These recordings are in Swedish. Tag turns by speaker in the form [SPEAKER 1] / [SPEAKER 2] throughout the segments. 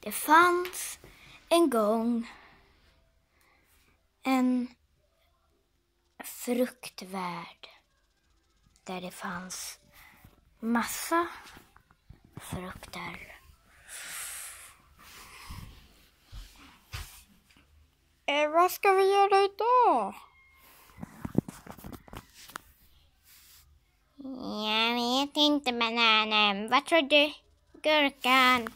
[SPEAKER 1] Det fanns en gång en fruktvärld där det fanns massa frukter. Vad ska vi göra idag? Jag vet inte, bananen. Vad tror du? Gurkan.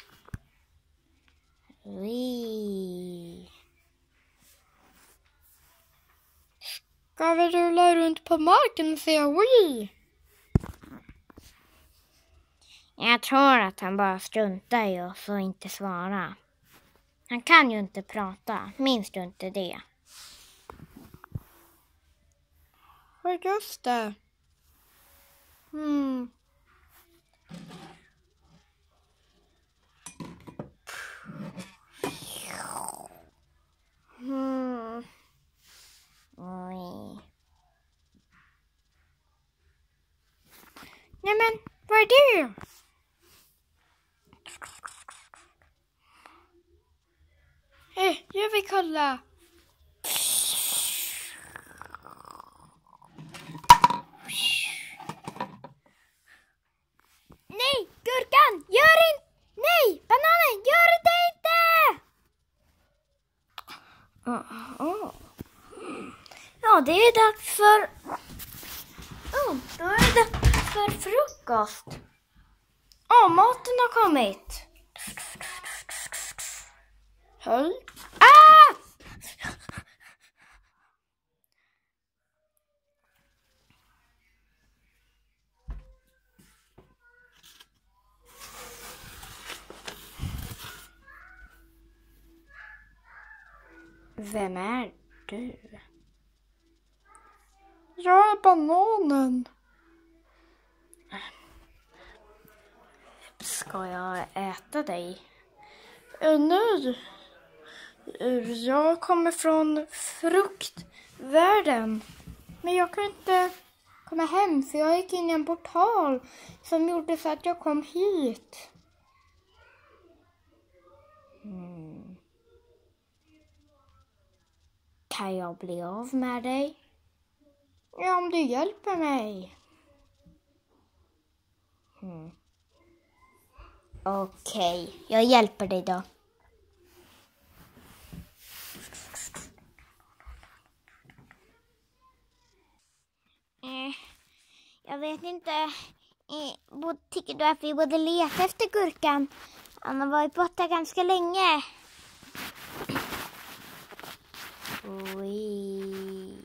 [SPEAKER 1] Ska vi rulla runt på marken och säga oui? Jag tror att han bara struntar i oss och inte svara. Han kan ju inte prata, minns du inte det? Ja, just det. Oj. Nej men, vad är det? Jag vill kolla. Nej, gurkan, gör inte. Nej, bananen, gör det inte. Ja, det är dags för... då är det dags för frukost. Maten har kommit. Hej. Vem är du? Jag är bananen. Ska jag äta dig? Nej. Jag kommer från fruktvärlden. Men jag kan inte komma hem för jag gick in i en portal som gjorde så att jag kom hit. Kan jag bli av med dig? Ja, om du hjälper mig. Okej, jag hjälper dig då. Jag vet inte. Tycker du att vi borde leta efter gurkan? Han har varit borta ganska länge. Oj.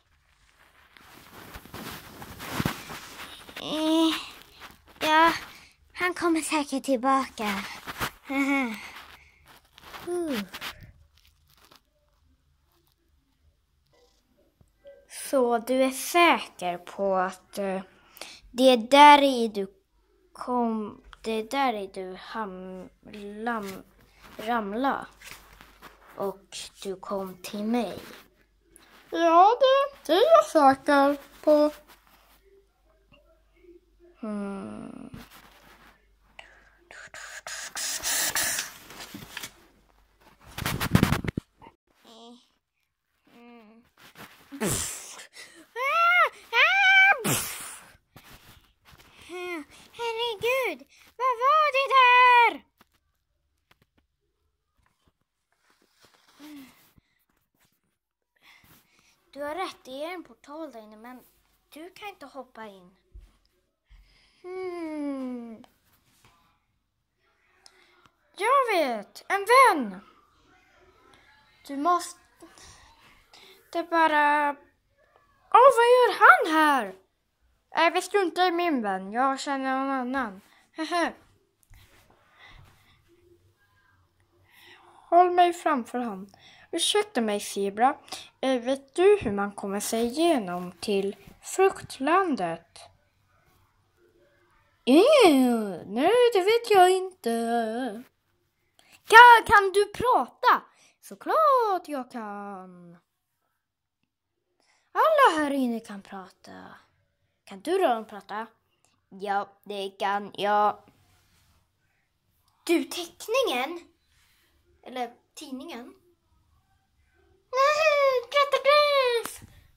[SPEAKER 1] Ja, han kommer säkert tillbaka. Så du är säker på att det är där i du ramla och du kom till mig? Ja, det är jag säker på. Herregud, vad var det där? Du har rätt, det är en portal där inne, men du kan inte hoppa in. Jag vet, en vän. Du måste bara... vad gör han här? Vi struntar i min vän, jag känner någon annan. Håll mig framför han. Ursäkta mig, Zebra. Vet du hur man kommer sig igenom till fruktlandet? Nej, det vet jag inte. Kan du prata? Såklart jag kan. Alla här inne kan prata. Kan du då prata? Ja, det kan jag. Du, teckningen. Eller tidningen. Nej, Gräs!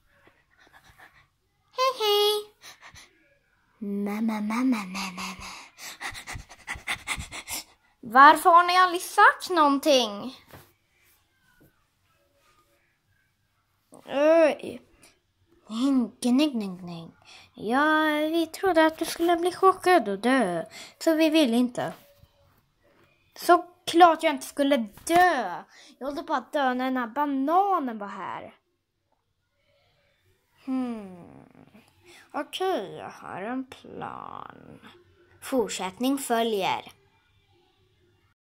[SPEAKER 1] Hej, hej. Mamma. Varför har ni aldrig sagt någonting? Nej. Ja, vi trodde att du skulle bli chockad och dö. Så vi ville inte. Såklart jag inte skulle dö. Jag hållde på att dö när den här bananen var här. Okej, jag har en plan. Fortsättning följer.